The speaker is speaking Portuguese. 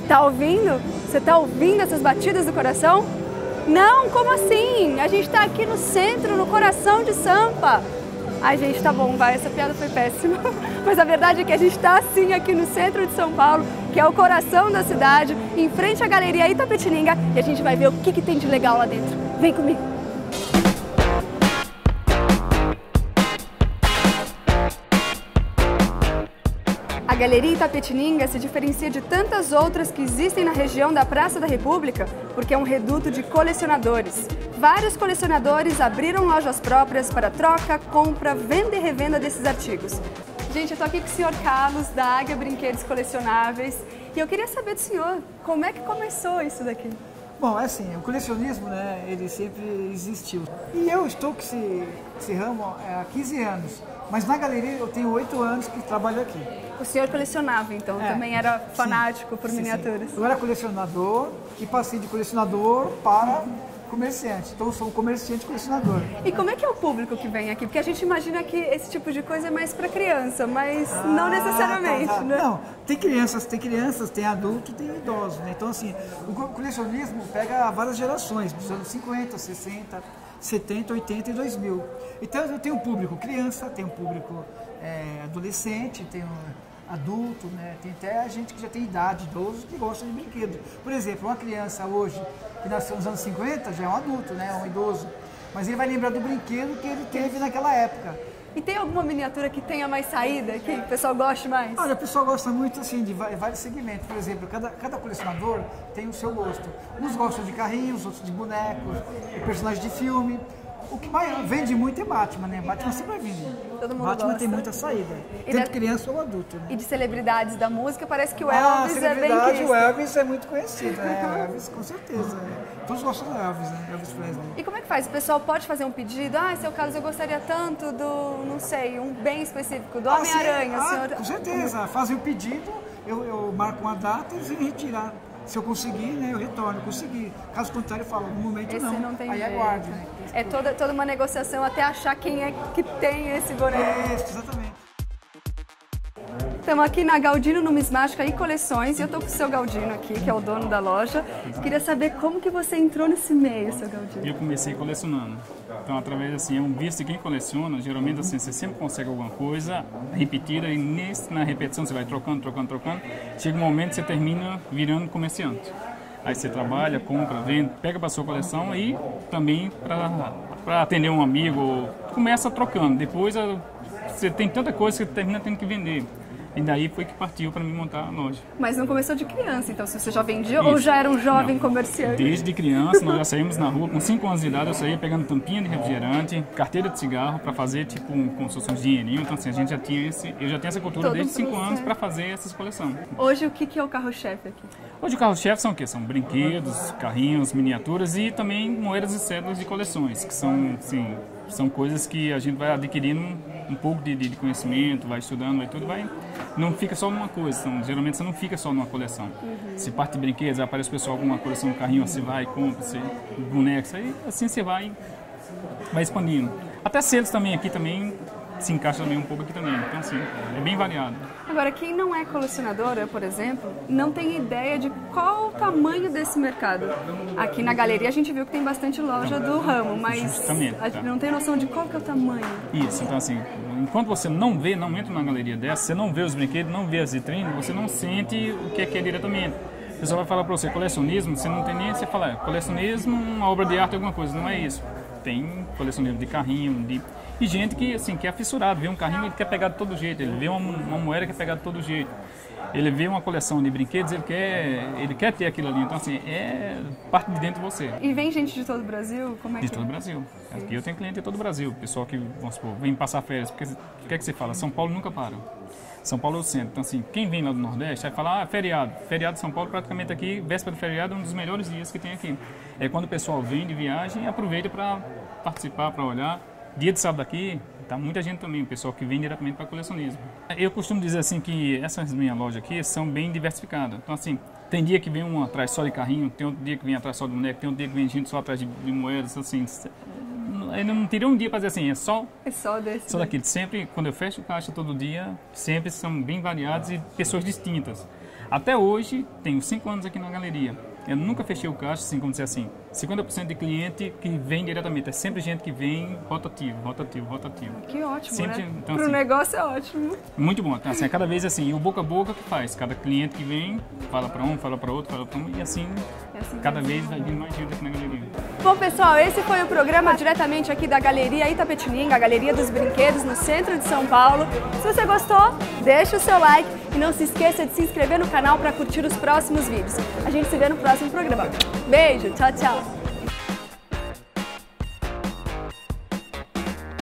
Tá ouvindo? Você tá ouvindo essas batidas do coração? Não, como assim? A gente tá aqui no centro, no coração de Sampa. Ai, gente, tá bom, vai, essa piada foi péssima. Mas a verdade é que a gente tá assim aqui no centro de São Paulo, que é o coração da cidade, em frente à Galeria Itapetininga, e a gente vai ver o que tem de legal lá dentro. Vem comigo! A Galeria Itapetininga se diferencia de tantas outras que existem na região da Praça da República porque é um reduto de colecionadores. Vários colecionadores abriram lojas próprias para troca, compra, venda e revenda desses artigos. Gente, eu tô aqui com o senhor Carlos, da Águia Brinquedos Colecionáveis, e eu queria saber do senhor, como é que começou isso daqui? Bom, é assim, o colecionismo, né, ele sempre existiu. E eu estou com esse ramo há 15 anos, mas na galeria eu tenho 8 anos que trabalho aqui. O senhor colecionava, então, também era fanático por miniaturas? Sim. Eu era colecionador e passei de colecionador para comerciante. Então eu sou um comerciante colecionador. E como é que é o público que vem aqui? Porque a gente imagina que esse tipo de coisa é mais para criança, mas não necessariamente, né? Não, tem crianças, tem adulto, tem idosos, né? Então assim, o colecionismo pega várias gerações, dos anos 50, 60, 70, 80 e 2000. Então eu tenho um público criança, tenho um público adolescente, tenho adulto, né? Tem até a gente que já tem idade, idoso, que gosta de brinquedo. Por exemplo, uma criança hoje, que nasceu nos anos 50, já é um adulto, né? Um idoso. Mas ele vai lembrar do brinquedo que ele teve naquela época. E tem alguma miniatura que tenha mais saída, que o pessoal goste mais? Olha, o pessoal gosta muito assim de vários segmentos. Por exemplo, cada colecionador tem o seu gosto. Uns gostam de carrinhos, outros de bonecos, de personagens de filme. O que mais vende muito é Batman, né? Batman sempre vai vender. Todo mundo Batman gosta. tem muita saída, tanto criança ou adulto, né? E de celebridades da música, parece que o Elvis é bem quisto. O Elvis é muito conhecido, né? O Elvis, com certeza. Todos gostam do Elvis, né? Elvis Presley. E como é que faz? O pessoal pode fazer um pedido? Ah, seu Carlos, eu gostaria tanto do, não sei, um bem específico, do Homem-Aranha. Senhor... Com certeza. Fazem o pedido, eu marco uma data e eles vêm retirar. Se eu conseguir, né, eu retorno, consegui. Caso contrário, eu falo, no momento esse não tem aí jeito. aguarde. Né? É toda uma negociação até achar quem é que tem esse boneco. Exatamente. Estamos aqui na Galdino Numismática e Coleções e eu estou com o seu Galdino aqui, que é o dono da loja. Queria saber como que você entrou nesse meio, seu Galdino. Eu comecei colecionando. Então, através assim, é um vício de quem coleciona, geralmente assim, você sempre consegue alguma coisa repetida e na repetição você vai trocando. Chega um momento que você termina virando comerciante. Aí você trabalha, compra, vende, pega para sua coleção e também para atender um amigo, começa trocando. Depois você tem tanta coisa que você termina tendo que vender. E daí foi que partiu para mim montar a loja. Mas não começou de criança, então se você já vendia ou já era um jovem comerciante? Desde criança, nós já saímos na rua, com 5 anos de idade, eu saía pegando tampinha de refrigerante, carteira de cigarro para fazer tipo como se fosse um dinheirinho. Então assim, a gente já tinha eu já tenho essa cultura desde 5 anos para fazer essas coleções. Hoje o que é o carro-chefe aqui? Hoje o carro-chefe são o quê? São brinquedos, carrinhos, miniaturas e também moedas e cédulas de coleções, que são, assim, são coisas que a gente vai adquirindo um pouco de conhecimento, vai estudando, vai tudo, não fica só numa coisa, geralmente você não fica só numa coleção. Se parte de brinquedos, aparece o pessoal com uma coleção de carrinho, você vai, compra, você, bonecos, aí assim você vai expandindo. Até selos também aqui também se encaixa também um pouco aqui também, então assim, é bem variado. Agora, quem não é colecionadora, por exemplo, não tem ideia de qual o tamanho desse mercado. Aqui na galeria a gente viu que tem bastante loja do ramo, mas a gente não tem noção de qual que é o tamanho. Isso, então assim, enquanto você não entra numa galeria dessa, você não vê os brinquedos, não vê as vitrines, você não sente o que é diretamente. O pessoal vai falar para você, colecionismo, você não tem nem, você fala, colecionismo, uma obra de arte, alguma coisa, não é isso. Tem colecionismo de carrinho, e gente que, assim, que é fissurado, vê um carrinho ele quer pegar de todo jeito, ele vê uma moeda que quer pegar de todo jeito, ele vê uma coleção de brinquedos, ele quer ter aquilo ali, então assim, é parte de dentro de você. E vem gente de todo o Brasil? Como é que de todo o Brasil. Aqui eu tenho cliente de todo o Brasil, pessoal que, vamos supor, vem passar férias, porque o que é que você fala? São Paulo nunca para. São Paulo é o centro, então assim, quem vem lá do Nordeste vai falar, feriado de São Paulo praticamente aqui, véspera de feriado é um dos melhores dias que tem aqui. É quando o pessoal vem de viagem e aproveita para participar, para olhar. Dia de sábado aqui, tá muita gente também, o pessoal que vem diretamente para colecionismo. Eu costumo dizer assim que essas minhas lojas aqui são bem diversificadas. Então assim, tem dia que vem um atrás só de carrinho, tem outro dia que vem atrás só de boneco, tem outro dia que vem gente só atrás de moedas, assim. Eu não teria um dia para dizer assim, é só desse. Só daquilo. Sempre, quando eu fecho caixa todo dia, sempre são bem variados e pessoas distintas. Até hoje, tenho 5 anos aqui na galeria. Eu nunca fechei o caixa, assim, como dizer assim, 50% de cliente que vem diretamente. É sempre gente que vem rotativo. Que ótimo, sempre, né? Então, Pro assim, negócio é ótimo. muito bom. Então, assim, é cada vez assim, e o boca a boca que faz. Cada cliente que vem, fala para um, fala para outro, fala para um, e assim, cada vez vai vir mais gente aqui na galeria. Bom, pessoal, esse foi o programa diretamente aqui da Galeria Itapetininga, a Galeria dos Brinquedos, no centro de São Paulo. Se você gostou, deixa o seu like e não se esqueça de se inscrever no canal para curtir os próximos vídeos. A gente se vê no próximo programa. Beijo, tchau, tchau!